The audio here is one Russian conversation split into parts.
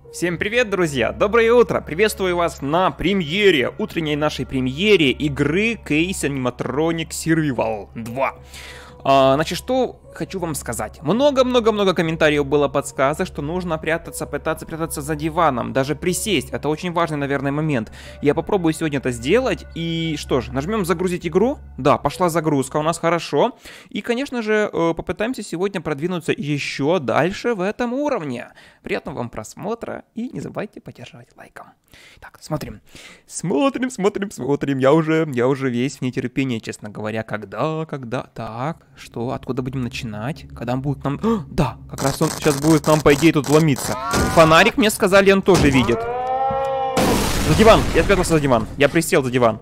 Всем привет, друзья! Доброе утро! Приветствую вас на премьере, утренней нашей премьере игры Case Animatronic Survival 2. Значит, что хочу вам сказать. Много-много-много комментариев было подсказок, что нужно прятаться, пытаться прятаться за диваном, даже присесть. Это очень важный, наверное, момент. Я попробую сегодня это сделать. И что ж, нажмем загрузить игру. Да, пошла загрузка у нас, хорошо. И, конечно же, попытаемся сегодня продвинуться еще дальше в этом уровне. Приятного вам просмотра и не забывайте поддерживать лайком. Так, смотрим. Смотрим. Я уже весь в нетерпении, честно говоря. Когда? Так, что? Откуда будем начинать? Когда он будет нам... да, как раз он сейчас будет нам, по идее, тут ломиться. Фонарик, мне сказали, он тоже видит. За диван. Я спрятался за диван. Я присел за диван.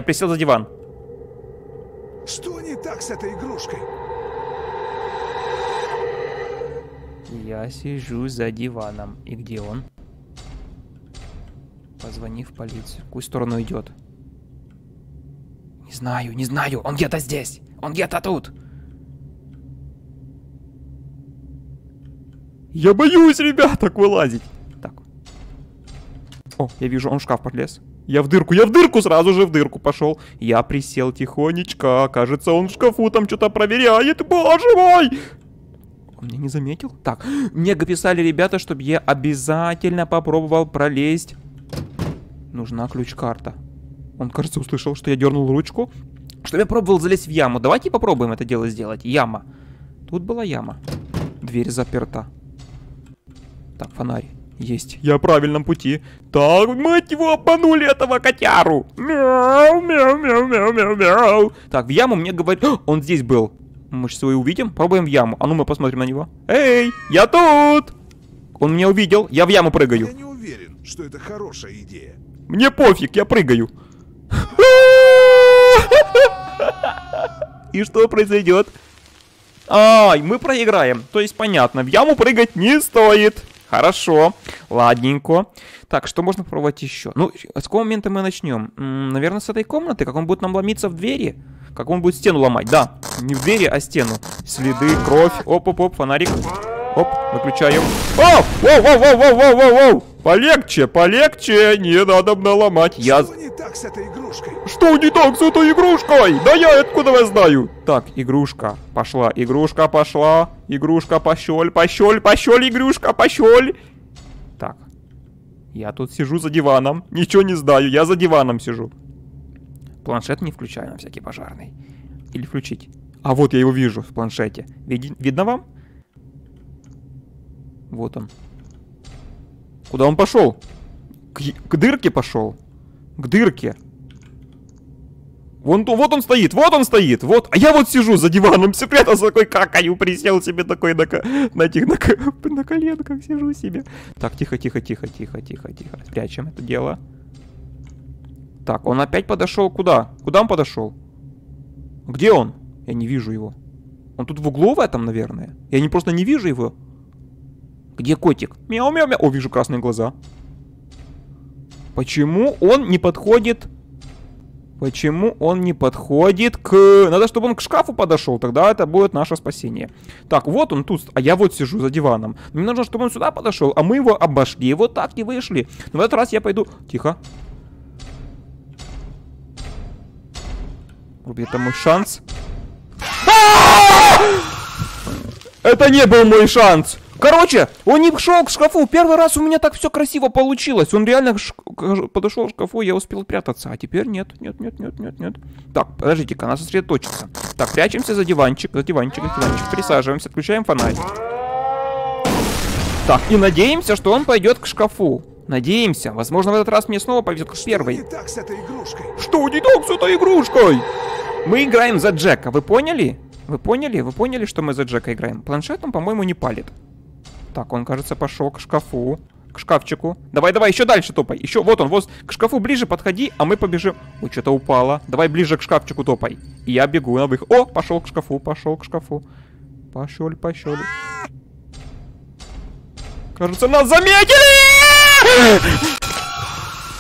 Что не так с этой игрушкой? Я сижу за диваном. И где он? Позвони в полицию. В какую сторону идет? Не знаю. Он где-то здесь. Он где-то тут. Я боюсь, ребята, вылазить. Так. О, я вижу, он в шкаф подлез. Я в дырку, сразу же в дырку пошел. Я присел тихонечко. Кажется, он в шкафу там что-то проверяет. Боже мой! Он меня не заметил? Так, мне писали ребята, чтобы я обязательно попробовал пролезть. Нужна ключ-карта. Он, кажется, услышал, что я дернул ручку. Чтобы я пробовал залезть в яму. Давайте попробуем это дело сделать. Яма. Тут была яма. Дверь заперта. Так, фонарь. Есть. Я в правильном пути. Так, мать его, обманули этого котяру. Мяу. Так, в яму мне говорят... он здесь был. Мы сейчас его увидим. Пробуем в яму. А ну мы посмотрим на него. Эй, я тут. Он меня увидел. Я в яму прыгаю. Я не уверен, что это хорошая идея. Мне пофиг, я прыгаю. И что произойдет? Ай, мы проиграем. То есть понятно, в яму прыгать не стоит. Хорошо, ладненько. Так, что можно попробовать еще? Ну, с какого момента мы начнем? Наверное, с этой комнаты. Как он будет нам ломиться в двери? Как он будет стену ломать? Да, не в двери, а стену. Следы, кровь. Оп, фонарик. Оп, выключаем. Воу! Полегче, не надо наломать. Что не так с этой игрушкой? Что не так с этой игрушкой? Да я откуда вас знаю? Так, игрушка пошла. Игрушка, пошел, игрушка, пошел. Так, я тут сижу за диваном. Ничего не знаю, я за диваном сижу. Планшет не включаю на всякий пожарный. Или включить? А вот я его вижу в планшете. Видно вам? Вот он. Куда он пошел? К дырке пошел. К дырке. Вот он стоит. Вот. А я вот сижу за диваном, спрятался такой, какаю, присел себе такой на коленках сижу себе. Так, тихо. Спрячем это дело. Так, он опять подошел куда? Куда он подошел? Где он? Я не вижу его. Он тут в углу в этом, наверное. Я просто не вижу его. Где котик? Мяу. О, вижу красные глаза. Почему он не подходит? К... Надо, чтобы он к шкафу подошел. Тогда это будет наше спасение. Так, вот он тут. А я вот сижу за диваном. Мне нужно, чтобы он сюда подошел. А мы его обошли. Вот так и вышли. Но в этот раз я пойду... Тихо. Это мой шанс. Это не был мой шанс. Короче, он не шел к шкафу. Первый раз у меня так все красиво получилось. Он реально подошел к шкафу, я успел прятаться. А теперь нет. Так, подождите-ка, надо сосредоточиться. Так, прячемся за диванчик. Присаживаемся, включаем фонарь. Так, и надеемся, что он пойдет к шкафу. Надеемся. Возможно, в этот раз мне снова повезет к первой. Что не так с этой игрушкой? Мы играем за Джека, вы поняли? Вы поняли, что мы за Джека играем? Планшетом, по-моему, не палит. Так, он, кажется, пошел к шкафу. К шкафчику. Давай, еще дальше топай. Еще, вот он, вот. К шкафу ближе подходи, а мы побежим. Ой, что-то упало. Давай ближе к шкафчику топай. И я бегу на выход. О, пошел к шкафу. Пошел. Кажется, нас заметили!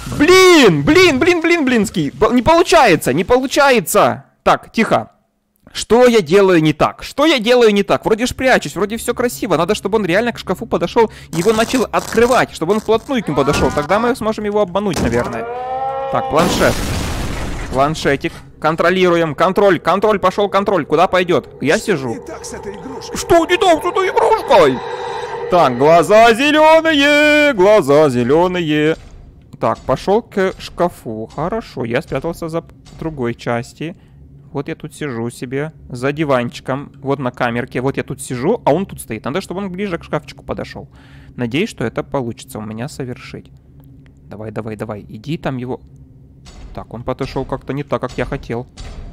Блинский. Не получается. Так, тихо. Что я делаю не так? Что я делаю не так? Вроде ж прячусь, вроде все красиво. Надо, чтобы он реально к шкафу подошел, его начал открывать, чтобы он вплотную к нему подошел. Тогда мы сможем его обмануть, наверное. Так, планшет. Планшетик. Контролируем. Контроль, контроль, пошел контроль. Куда пойдет? Я сижу. Не так с этой игрушкой. Что не так с этой игрушкой? Так, глаза зеленые, глаза зеленые. Так, пошел к шкафу. Хорошо, я спрятался за другой части. Вот я тут сижу себе за диванчиком, вот на камерке. Вот я тут сижу, а он тут стоит. Надо, чтобы он ближе к шкафчику подошел. Надеюсь, что это получится у меня совершить. Давай, давай, давай. Иди там его... Так, он подошел как-то не так, как я хотел.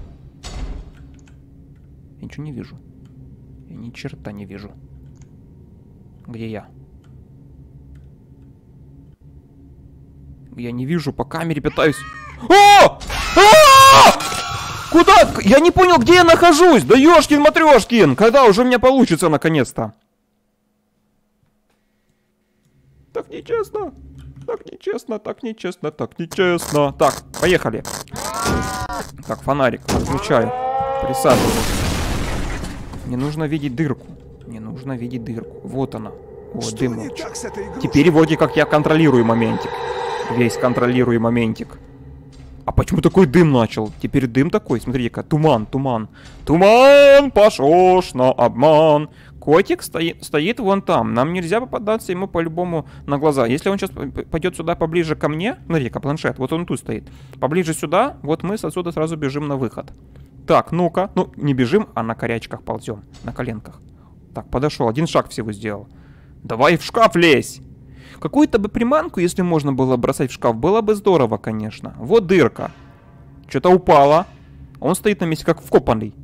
Я ничего не вижу. Я ни черта не вижу. Где я? Я не вижу, по камере пытаюсь... О! Куда? Я не понял, где я нахожусь. Да ёшкин-матрёшкин. Когда уже у меня получится, наконец-то? Так нечестно. Так нечестно, так нечестно, так нечестно. Так, поехали. Так, фонарик включаю. Присаживаюсь. Мне нужно видеть дырку. Мне нужно видеть дырку. Вот она. Вот дым. Теперь вроде как я контролирую моментик. Весь контролирую моментик. А почему такой дым начал? Теперь дым такой, смотри-ка, туман, туман. Туман, пошёшь на обман. Котик стоит вон там. Нам нельзя попадаться ему по-любому на глаза. Если он сейчас пойдет сюда поближе ко мне, смотри-ка, планшет, вот он тут стоит. Поближе сюда, вот мы отсюда сразу бежим на выход. Так, ну-ка, ну не бежим, а на корячках ползем, на коленках. Так, подошел, один шаг всего сделал. Давай в шкаф лезь! Какую-то бы приманку, если можно было бросать в шкаф, было бы здорово, конечно. Вот дырка. Что-то упало. Он стоит на месте, как вкопанный.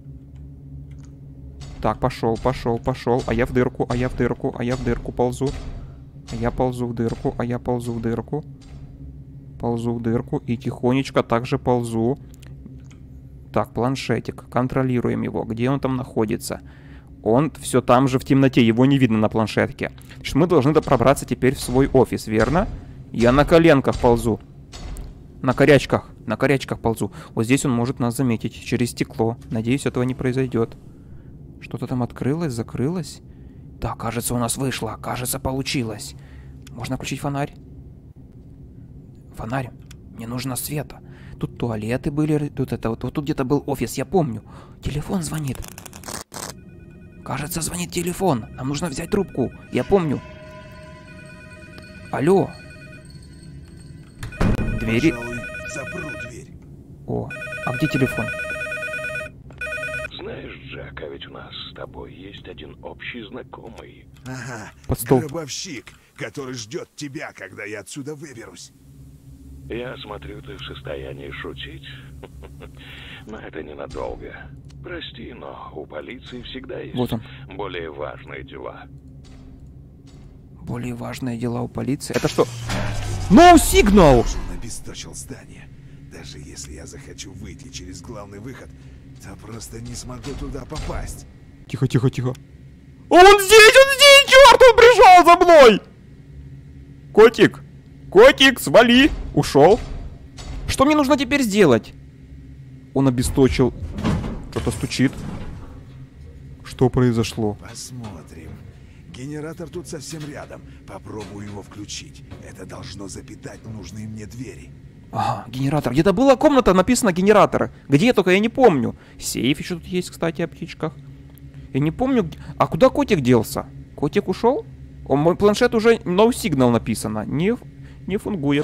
Так, пошел, пошел, пошел. А я в дырку, а я в дырку, а я в дырку ползу. А я ползу в дырку, а я ползу в дырку. Ползу в дырку и тихонечко также ползу. Так, планшетик. Контролируем его. Где он там находится? Он все там же в темноте, его не видно на планшетке. Значит, мы должны пробраться теперь в свой офис, верно? Я на коленках ползу. На корячках ползу. Вот здесь он может нас заметить через стекло. Надеюсь, этого не произойдет. Что-то там открылось, закрылось. Да, кажется, у нас вышло. Кажется, получилось. Можно включить фонарь? Фонарь. Мне нужно света. Тут туалеты были, тут это вот тут где-то был офис, я помню. Телефон звонит. Кажется, звонит телефон. Нам нужно взять трубку. Я помню. Алло. Двери. Пожалуй, запру дверь. О, а где телефон? Знаешь, Джек, а ведь у нас с тобой есть один общий знакомый. Ага, Под стол. гробовщик, который ждет тебя, когда я отсюда выберусь. Я смотрю, ты в состоянии шутить. Но это ненадолго. Прости, но у полиции всегда есть Вот он. более важные дела. Более важные дела у полиции. Это что? No signal! Он обесточил здание. Даже если я захочу выйти через главный выход, то просто не смогу туда попасть. Тихо, тихо, тихо. Он здесь, черт, он пришел за мной! Котик, котик, свали! Ушел. Что мне нужно теперь сделать? Он обесточил. Что-то стучит. Что произошло? Посмотрим. Генератор тут совсем рядом. Попробую его включить. Это должно запитать нужные мне двери. Ага, генератор. Где-то была комната, написано генератор. Где, только я не помню. Сейф еще тут есть, кстати, о птичках. Я не помню. А куда котик делся? Котик ушел? О, мой планшет уже no signal написано. Не фунгует.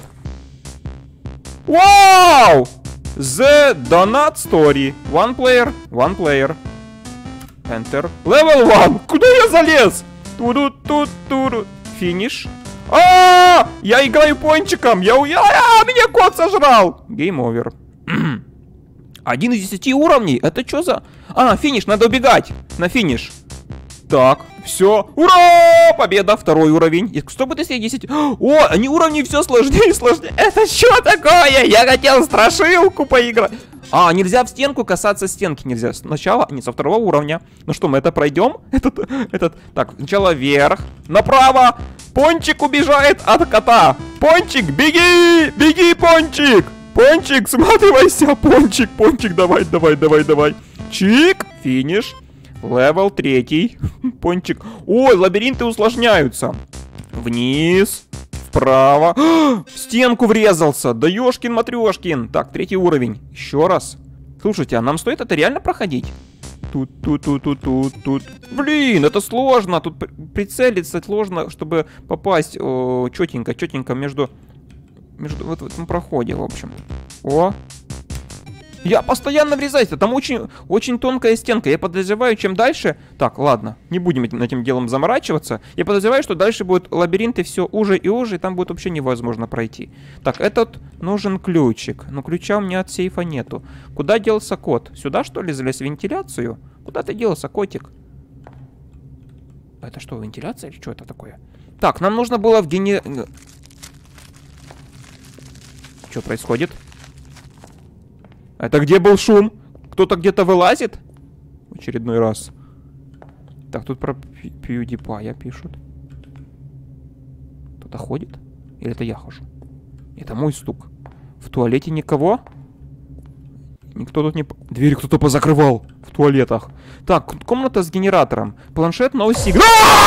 Вау! The Donut Story. One player. Enter. Level 1. Куда я залез? Туру-ту-туру. Финиш. Я играю пончиком. Меня кот сожрал. Game over. 1 из 10 уровней. Это что за... Финиш. Надо убегать. На финиш. Так, все. Ура! Победа. 2-й уровень. И что будет, если 10... О, они уровни все сложнее и сложнее. Это что такое? Я хотел страшилку поиграть. Нельзя в стенку касаться стенки. Нельзя. Сначала, не со 2-го уровня. Ну что, мы это пройдем? Так, сначала вверх. Направо. Пончик убежает от кота. Пончик, беги! Беги, Пончик! Пончик, сматывайся, Пончик, Пончик, давай. Чик, финиш. Левел 3. Пончик. Ой, лабиринты усложняются. Вниз, вправо. В стенку врезался. Да ёшкин-матрёшкин. Так, 3 уровень. Еще раз. Слушайте, а нам стоит это реально проходить? Тут. Блин, это сложно. Тут прицелиться сложно, чтобы попасть четенько между вот в этом проходе, в общем. О! Я постоянно врезаюсь, там очень тонкая стенка. Я подозреваю, чем дальше... Так, ладно, не будем этим делом заморачиваться. Я подозреваю, что дальше будут лабиринты все уже и уже, и там будет вообще невозможно пройти. Так, этот нужен ключик. Но ключа у меня от сейфа нету. Куда делся кот? Сюда, что ли, залез в вентиляцию? Куда ты делся, котик? Это что, вентиляция или что это такое? Так, нам нужно было в Что происходит? Это где был шум? Кто-то где-то вылазит? В очередной раз. Так, тут про PewDiePie пишут. Кто-то ходит? Или это я хожу? Это мой стук. В туалете никого? Никто тут не... Двери кто-то позакрывал в туалетах. Так, комната с генератором. Планшет на оси...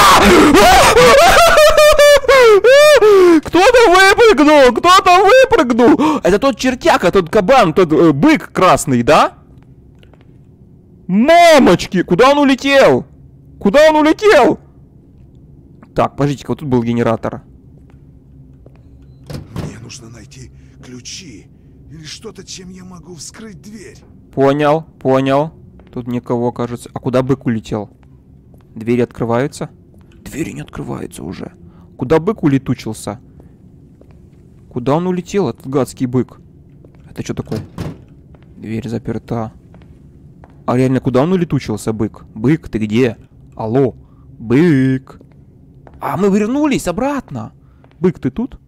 Кто-то выпрыгнул! Это тот чертяка, тот кабан, тот бык красный, да? Мамочки! Куда он улетел? Так, подождите-ка, вот тут был генератор. Мне нужно найти ключи. Или что-то, чем я могу вскрыть дверь. Понял. Тут никого, кажется. А куда бык улетел? Двери открываются? Двери не открываются уже. Куда бык улетучился? Куда он улетел, этот гадский бык? Это что такое? Дверь заперта. А реально, куда он улетучился, бык? Бык, ты где? Алло, бык. А, мы вернулись обратно. Бык, ты тут?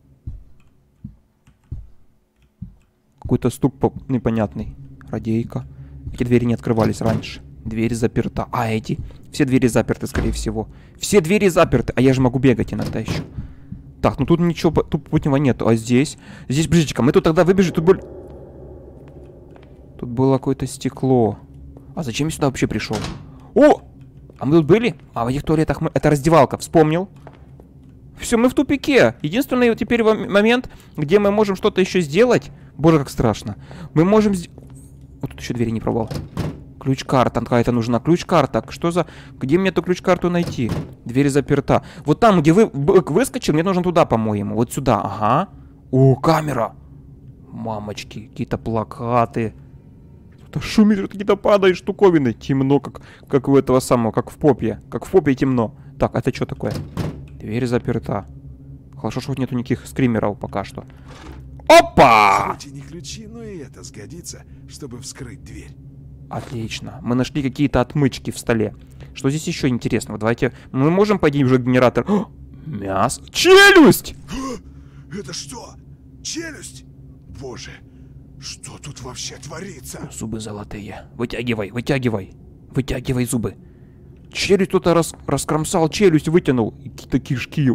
Какой-то стук непонятный. Радейка. Эти двери не открывались раньше. Дверь заперта. А эти? Все двери заперты, скорее всего. Все двери заперты. А я же могу бегать иногда еще. Так, ну тут ничего путнего нету. А здесь? Здесь, подождите-ка, мы тут тогда выбежим. Тут было какое-то стекло. А зачем я сюда вообще пришел? О! А мы тут были? А в этих туалетах мы... Это раздевалка, вспомнил. Все, мы в тупике. Единственный теперь момент, где мы можем что-то еще сделать. Боже, как страшно. Мы можем... Вот тут еще двери не пробовал. Ключ-карта какая-то нужна. Ключ-карта. Что за... Где мне эту ключ-карту найти? Дверь заперта. Вот там, где выскочил, мне нужно туда, по-моему. Вот сюда. Ага. О, камера. Мамочки, какие-то плакаты. Что-то шумит, какие-то падают штуковины. Темно, как у этого самого, как в попе. Как в попе темно. Так, это что такое? Дверь заперта. Хорошо, что нету никаких скримеров пока что. Опа! Хоть и не ключи, но и это сгодится, чтобы вскрыть дверь. Отлично. Мы нашли какие-то отмычки в столе. Что здесь еще интересного? Давайте... Мы можем пойти уже генератор... Мясо. Челюсть! Это что? Челюсть? Боже, что тут вообще творится? Зубы золотые. Вытягивай. Вытягивай зубы. Челюсть кто-то раскромсал, челюсть вытянул. Какие-то кишки.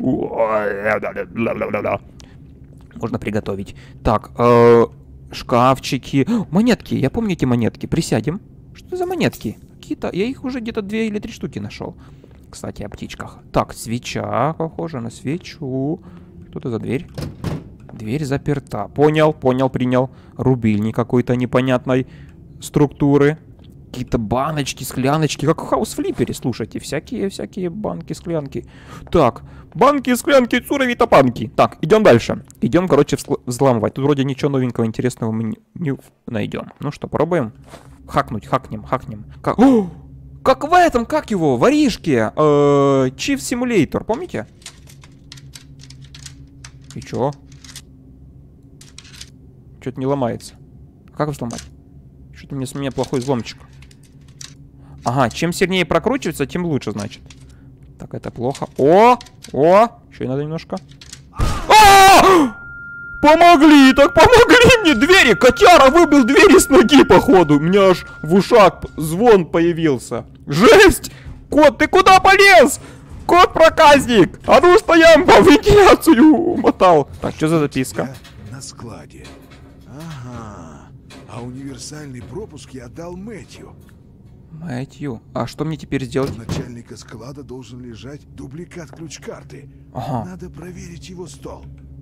Можно приготовить. Так, шкафчики. Монетки. Я помню эти монетки. Присядем. Что за монетки? Какие-то... Я их уже где-то 2 или 3 штуки нашел. Кстати, о птичках. Так, свеча. Похоже на свечу. Что-то за дверь. Дверь заперта. Понял, принял. Рубильник какой-то непонятной структуры. Какие-то баночки, скляночки. Как в хаус-флиппере, слушайте. Всякие банки, склянки. Так, банки, склянки, цурови, топанки. Так, идем дальше. Идем, короче, взламывать. Тут вроде ничего новенького, интересного мы не найдем. Ну что, пробуем? Хакнем. О! Как в этом, как его? Воришке. Chief Simulator, помните? И чё? Что-то не ломается. Как взломать? Что-то с меня плохой взломчик. Ага, чем сильнее прокручивается, тем лучше, значит. Так, это плохо. О! Еще и надо немножко. Помогли мне двери! Котяра выбил двери с ноги, походу. У меня аж в ушах звон появился. Жесть! Кот, ты куда полез? Кот-проказник! А ну стоям, по вентиляцию мотал. Так, что за записка? На складе. А универсальный пропуск я отдал Мэтью. Мэтью. А что мне теперь сделать? У начальника склада должен лежать дубликат ключ-карты. Ага. Надо проверить его стол.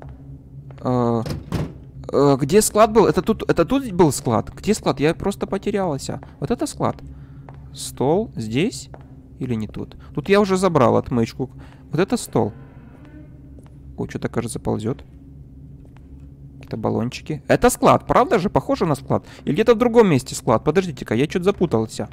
Где склад был? Это тут был склад? Где склад? Я просто потерялся. Вот это склад. Стол здесь? Или не тут? Тут я уже забрал отмычку. Вот это стол. О, что-то, кажется, ползет. Какие-то баллончики. Это склад, правда же? Похоже на склад. Или где-то в другом месте склад? Подождите-ка, я что-то запутался.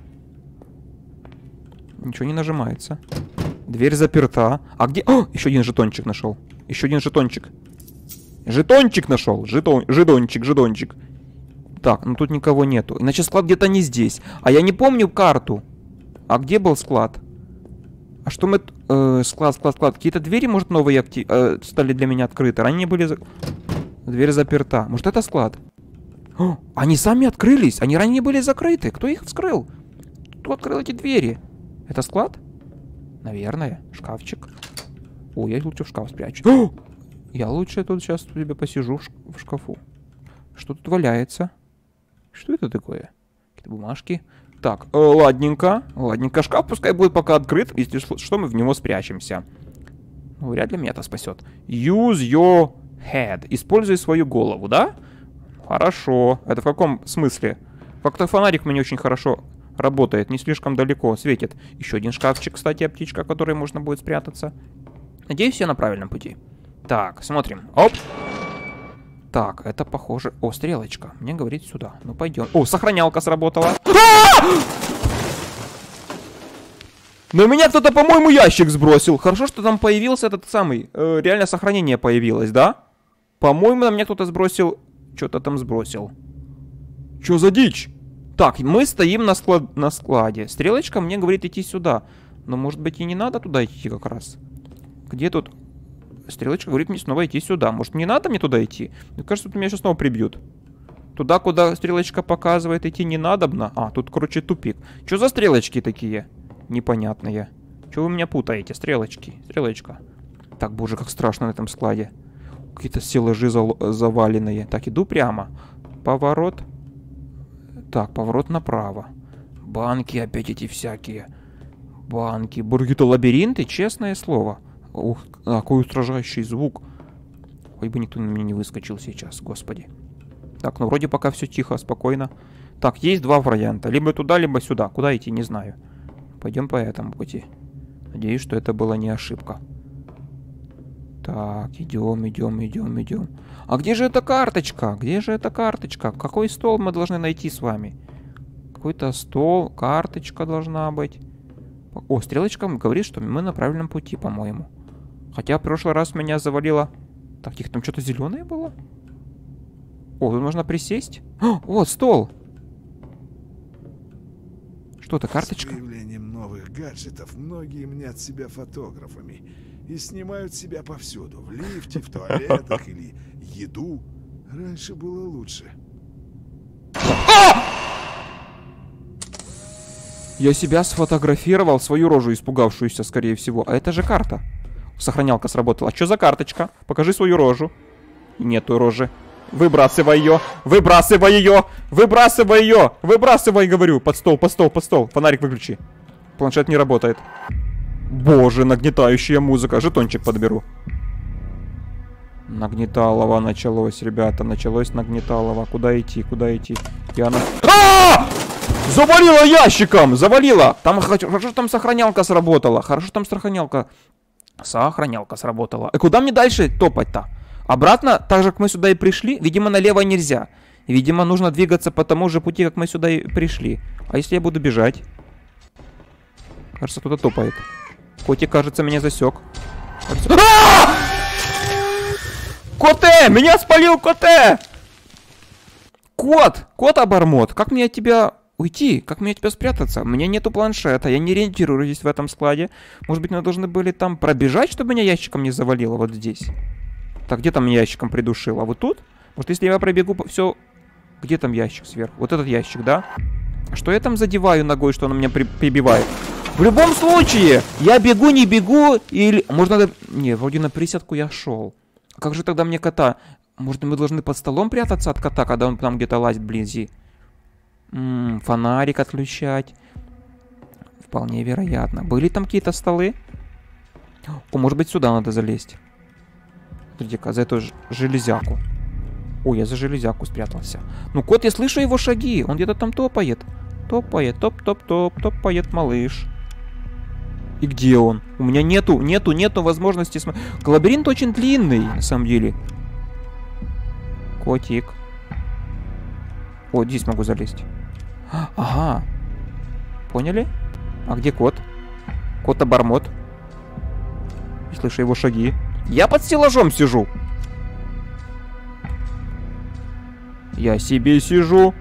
Ничего не нажимается. Дверь заперта. А где... О, еще один жетончик нашел. Еще один жетончик. Жетончик нашел. Жетончик. Так, ну тут никого нету. Иначе склад где-то не здесь. А я не помню карту. А где был склад? А что мы... склад. Какие-то двери, может, новые стали для меня открыты. Ранее были... Дверь заперта. Может, это склад? О, они сами открылись. Они ранее были закрыты. Кто их вскрыл? Кто открыл эти двери? Это склад? Наверное. Шкафчик. О, я лучше в шкаф спрячу. О! Я лучше тут сейчас себе посижу в шкафу. Что тут валяется? Что это такое? Какие-то бумажки. Так, ладненько. Ладненько. Шкаф пускай будет пока открыт. Если что, мы в него спрячемся. Ну, вряд ли меня это спасет. Use your head. Используй свою голову, да? Хорошо. Это в каком смысле? Как-то фонарик мне очень хорошо работает. Не слишком далеко светит. Еще один шкафчик, кстати, аптечка, в которой можно будет спрятаться. Надеюсь, я на правильном пути. Так, смотрим. Оп. Так, это похоже... О, стрелочка. Мне говорит сюда. Ну, пойдем. О, сохранялка сработала. На меня кто-то, по-моему, ящик сбросил. Хорошо, что там появился этот самый... реально сохранение появилось, да? По-моему, на меня кто-то сбросил... Что-то там сбросил. Что за дичь? Так, мы стоим на складе. Стрелочка мне говорит идти сюда. Но, может быть, и не надо туда идти как раз. Где тут... Стрелочка говорит мне снова идти сюда. Может, не надо мне туда идти? Мне кажется, тут меня сейчас снова прибьют. Туда, куда стрелочка показывает, идти не надобно. А, тут, короче, тупик. Что за стрелочки такие? Непонятные. Чего вы меня путаете? Стрелочки. Стрелочка. Так, боже, как страшно на этом складе. Какие-то стеллажи заваленные. Так, иду прямо. Поворот. Так, поворот направо. Банки опять эти всякие. Банки. Какие-то лабиринты, честное слово. Ух, какой устражающий звук. Хоть бы никто на меня не выскочил сейчас, господи. Так, ну вроде пока все тихо, спокойно. Так, есть два варианта. Либо туда, либо сюда. Куда идти, не знаю. Пойдем по этому пути. Надеюсь, что это была не ошибка. Так, идем. А где же эта карточка? Где же эта карточка? Какой стол мы должны найти с вами? Какой-то стол, карточка должна быть. О, стрелочка говорит, что мы на правильном пути, по-моему. Хотя в прошлый раз меня завалило... Так, тихо, там что-то зеленое было? О, тут можно присесть. О, вот стол. Что-то, карточка. С появлением новых гаджетов многие мнят себя фотографами и снимают себя повсюду. В лифте, в туалетах или еду. Раньше было лучше. Я себя сфотографировал, свою рожу испугавшуюся, скорее всего. А это же карта. Сохранялка сработала. А что за карточка? Покажи свою рожу. Нету рожи. Выбрасывай ее. Выбрасывай ее. Выбрасывай ее. Выбрасывай, говорю. Под стол. Фонарик выключи. Планшет не работает. Боже, нагнетающая музыка. Жетончик подберу. Нагнеталово началось, ребята. Началось нагнеталово. Куда идти? Я завалила ящиком! Завалила! Там хорошо, там сохранялка сработала. Сохранялка сработала. И куда мне дальше топать-то? Обратно, так же, как мы сюда и пришли? Видимо, налево нельзя. Видимо, нужно двигаться по тому же пути, как мы сюда и пришли. А если я буду бежать? Кажется, кто-то топает. Котик, кажется, меня засек. Коте! Меня спалил Коте! Кот обормот. Как мне от тебя уйти? Как мне от тебя спрятаться? У меня нету планшета, я не ориентируюсь в этом складе. Может быть, мы должны были там пробежать, чтобы меня ящиком не завалило вот здесь? Так, где там меня ящиком придушило? Вот тут? Вот если я пробегу все... Где там ящик сверху? Вот этот ящик, да? Что я там задеваю ногой, что он меня прибивает? В любом случае, я бегу, не бегу, или... Может, надо... Не, вроде на присядку я шел. А как же тогда мне кота... Может, мы должны под столом прятаться от кота, когда он там где-то лазит вблизи? Фонарик отключать. Вполне вероятно. Были там какие-то столы? О, может быть, сюда надо залезть. Смотрите-ка, за эту железяку. Ой, я за железяку спрятался. Ну, кот, я слышу его шаги. Он где-то там топает. Топает, топ-топ-топ, топает малыш. И где он? У меня нету возможности смотреть. Лабиринт очень длинный, на самом деле. Котик. Вот здесь могу залезть. Ага. Поняли? А где кот? Кот-обормот. Слышу его шаги. Я под стеллажом сижу. Я себе сижу.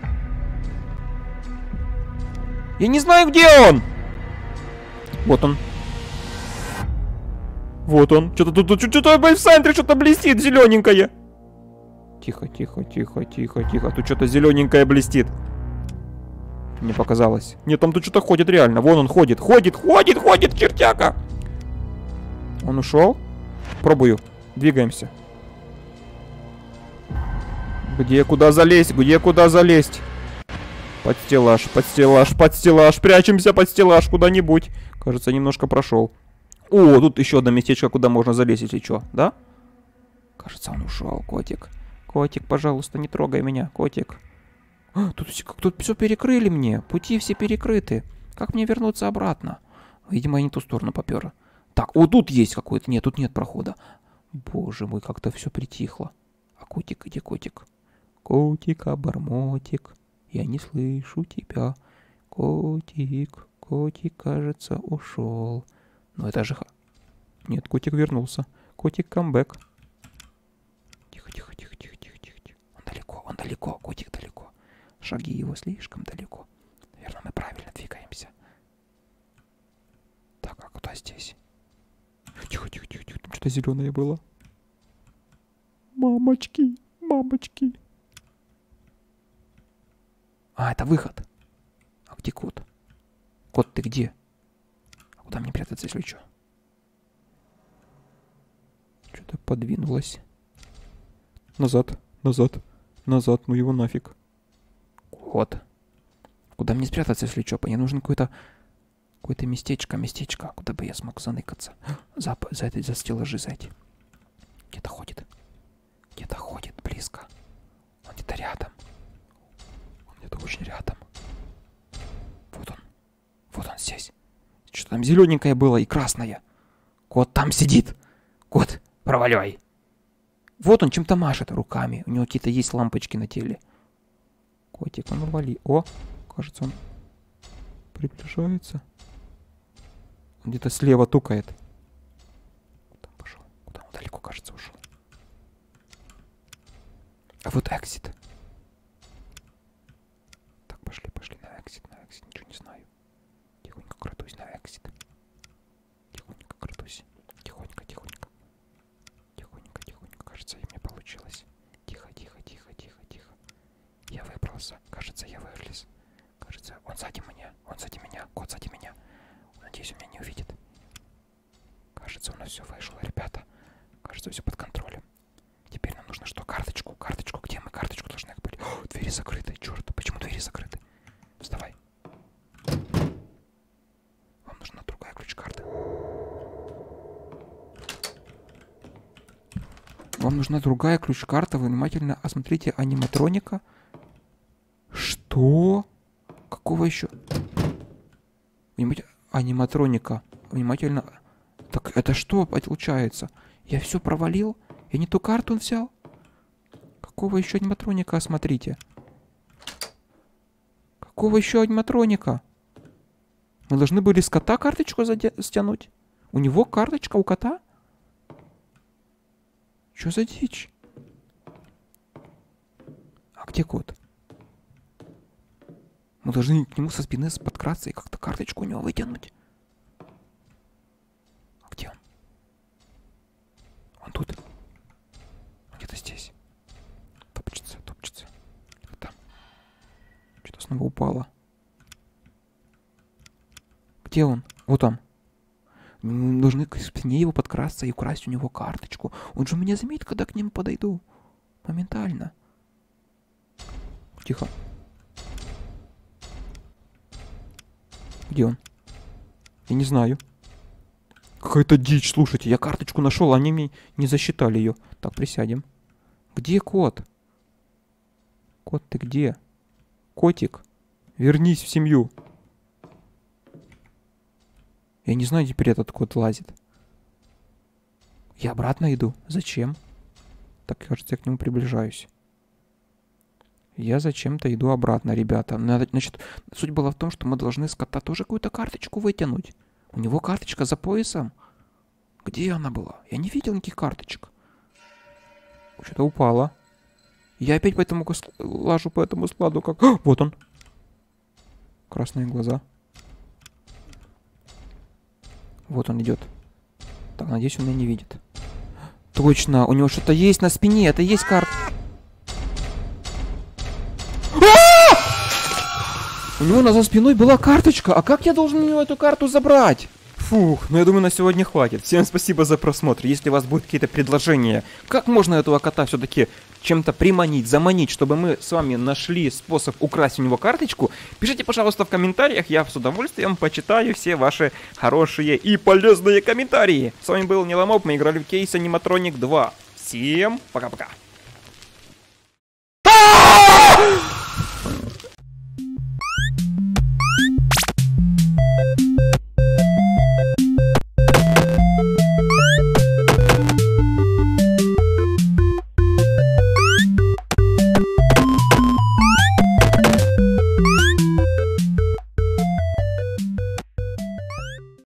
Я не знаю, где он. Вот он. Вот он. Что-то тут, что-то в центре что-то блестит зелененькое. Тихо, тихо, тихо, тихо, тихо. Тут что-то зелененькое блестит. Мне показалось. Нет, там тут что-то ходит реально. Вон он ходит, ходит, чертяка. Он ушел? Пробую. Двигаемся. Где, куда залезть? Где, куда залезть? Под стеллаж, под стеллаж, под стеллаж. Прячемся под стеллаж куда-нибудь. Кажется, немножко прошел. О, тут еще одно местечко, куда можно залезть, если что, да? Кажется, он ушел, котик. Котик, пожалуйста, не трогай меня, котик. Тут все перекрыли мне. Пути все перекрыты. Как мне вернуться обратно? Видимо, я не ту сторону попер. Так, вот тут есть какой-то. Нет, тут нет прохода. Боже мой, как-то все притихло. А котик, где котик? Котик, обормотик. Я не слышу тебя. Котик, котик, кажется, ушел. Но это же... Нет, котик вернулся. Котик, камбэк. Тихо, тихо, тихо, тихо, тихо, тихо. Он далеко, котик далеко. Шаги его слишком далеко. Наверное, мы правильно двигаемся. Так, а куда здесь? Тихо, тихо, тихо, тихо. Там что-то зеленое было. Мамочки, мамочки. А, это выход. А где кот? Кот, ты где? А куда мне прятаться, если что? Что-то подвинулось. Назад, назад, назад. Ну его нафиг. Кот. Куда мне спрятаться, если что? Мне нужно какое-то местечко, куда бы я смог заныкаться. За стеллажи зайти. Где-то ходит близко. Он где-то рядом. Он где-то очень рядом. Вот он здесь. Что там зелененькое было и красное. Кот там сидит. Кот, проваливай. Вот он чем-то машет руками. У него какие-то есть лампочки на теле. Котик, он вали. О, кажется, он приближается. Он где-то слева тукает. Куда он пошел? Куда он далеко, кажется, ушел? А вот экзит. Так, пошли на экзит, ничего не знаю. Тихонько крадусь на экзит. Тихонько крадусь. Тихонько. Кажется, и мне получилось. Тихо. Я выбрался. Кажется, я вылез. Кажется, он сзади меня. Кот сзади меня. Надеюсь, он меня не увидит. Кажется, у нас все вышло, ребята. Кажется, все под контролем. Теперь нам нужно что? Карточку. Где мы карточку должны были? О, двери закрыты. Черт, почему двери закрыты? Вставай. Вам нужна другая ключ-карта. Вам нужна другая ключ-карта. Вы внимательно осмотрите аниматроника. Что? Какого еще? Аниматроника. Внимательно. Так это что получается? Я все провалил? Я не ту карту взял? Какого еще аниматроника осмотрите? Какого еще аниматроника? Мы должны были с кота карточку стянуть? У него карточка у кота? Что за дичь? А где кот? Мы должны к нему со спины подкраться и как-то карточку у него вытянуть. А где он? Он тут. Он где-то здесь. Топчется. Где-то там. Что-то снова упало. Где он? Вот он. Мы должны к спине его подкрасться и украсть у него карточку. Он же меня заметит, когда к нему подойду. Моментально. Тихо. Где он? Я не знаю. Какая-то дичь, слушайте. Я карточку нашел, они мне не засчитали ее. Так, присядем. Где кот? Кот, ты где? Котик, вернись в семью. Я не знаю, теперь этот кот лазит. Я обратно иду. Зачем? Так, кажется, я к нему приближаюсь. Я зачем-то иду обратно, ребята. Надо, значит, суть была в том, что мы должны с кота тоже какую-то карточку вытянуть. У него карточка за поясом. Где она была? Я не видел никаких карточек. Что-то упало. Я опять по этому лажу по этому складу. Как... А, вот он. Красные глаза. Вот он идет. Так, надеюсь, он меня не видит. Точно, у него что-то есть на спине. Это есть карта. У него за спиной была карточка. А как я должен у него эту карту забрать? Фух, ну я думаю, на сегодня хватит. Всем спасибо за просмотр. Если у вас будут какие-то предложения, как можно этого кота все-таки чем-то приманить, заманить, чтобы мы с вами нашли способ украсть у него карточку, пишите, пожалуйста, в комментариях. Я с удовольствием почитаю все ваши хорошие и полезные комментарии. С вами был Ниломоб, мы играли в Кейс Аниматроник 2. Всем пока-пока.